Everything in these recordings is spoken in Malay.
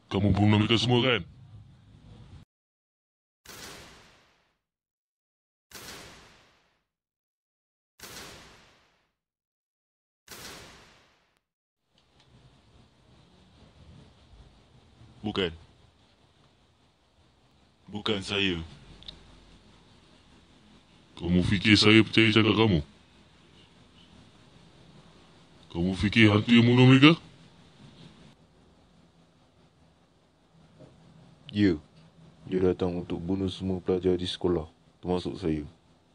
Kamu bunuh mereka semua kan? Bukan. Bukan saya. Kamu fikir saya percaya cakap kamu? Kamu fikir hantu yang bunuh mereka? Ya, dia datang untuk bunuh semua pelajar di sekolah, termasuk saya.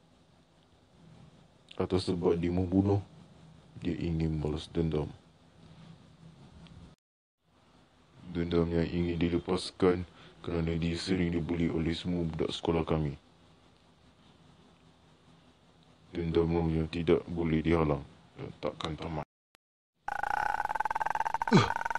Atas sebab dia membunuh, dia ingin balas dendam. Dendam yang ingin dilepaskan kerana dia sering dibuli oleh semua budak sekolah kami. Dendam yang tidak boleh dihalang dan takkan tamat.